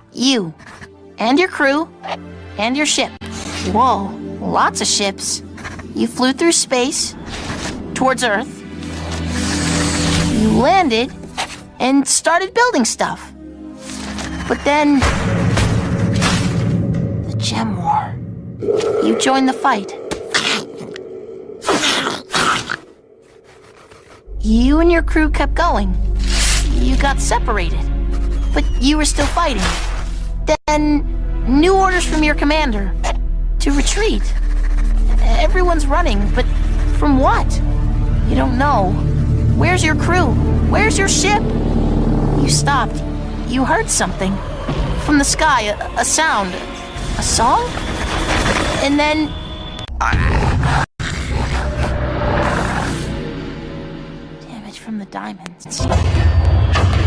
You, and your crew, and your ship. Whoa, lots of ships. You flew through space, towards Earth. You landed, and started building stuff. But then... the Gem War. You joined the fight. You and your crew kept going. You got separated, but you were still fighting. Then, new orders from your commander to retreat. Everyone's running, but from what? You don't know. Where's your crew? Where's your ship? You stopped. You heard something. From the sky, a sound. A song? And then... damage from the diamonds.